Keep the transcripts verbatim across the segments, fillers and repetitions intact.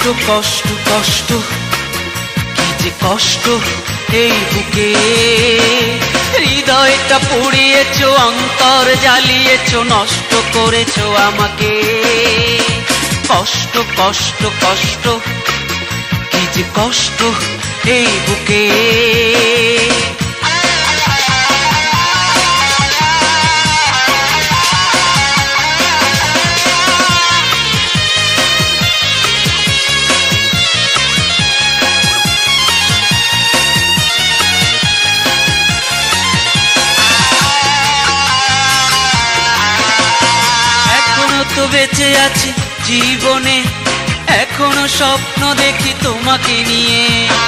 কষ্ট কষ্ট কি যে কষ্ট এই বুকে, হৃদয়টা পুড়িয়েছো, অন্তর জ্বালিয়েছো, নষ্ট করেছো আমাকে। কষ্ট কষ্ট কষ্ট কি যে কষ্ট এই বুকে। তো বেঁচে আছি জীবনে, এখনো স্বপ্ন দেখি তোমাকে নিয়ে।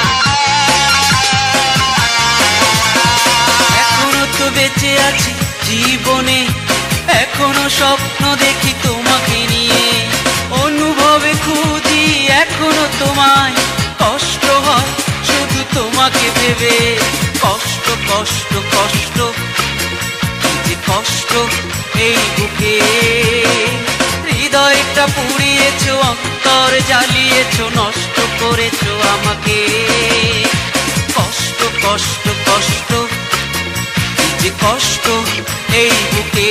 এখনো তো বেঁচে আছি জীবনে, এখনো স্বপ্ন দেখি তোমাকে নিয়ে। অনুভবে খুঁজি এখনো তোমায়, কষ্ট হয় শুধু তোমাকে ভেবে। কষ্ট কষ্ট কষ্ট কি যে কষ্ট এই বুকে, হৃদয়টা পুড়িয়েছো, অন্তর জ্বালিয়েছো, নষ্ট করেছো আমাকে। কষ্ট কষ্ট কষ্ট কি যে কষ্ট এই বুকে।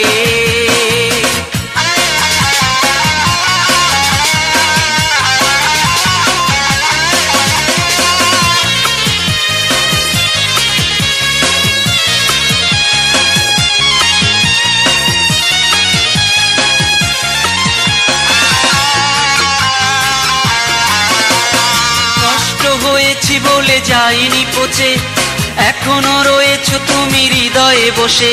হয়েছি বলে যাইনি পচে, এখনো রয়েছো তুমি হৃদয়ে বসে।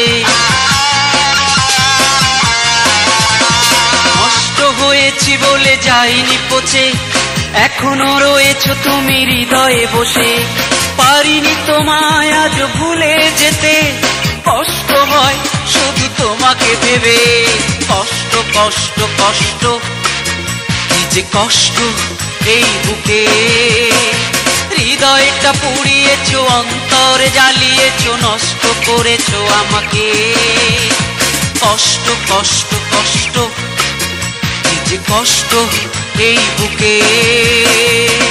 নষ্ট হয়েছি বলে যাইনি পচে, এখনো রয়েছো তুমি হৃদয়ে বসে। পারিনি তোমায় আজ ভুলে যেতে, কষ্ট হয় শুধু তোমাকে ভেবে। কষ্ট কষ্ট কষ্ট কি যে কষ্ট এই বুকে, হৃদয়টা পুড়িয়েছো, অন্তর জ্বালিয়েছো, নষ্ট করেছো আমাকে। কষ্ট কষ্ট কষ্ট কি যে কষ্ট এই বুকে।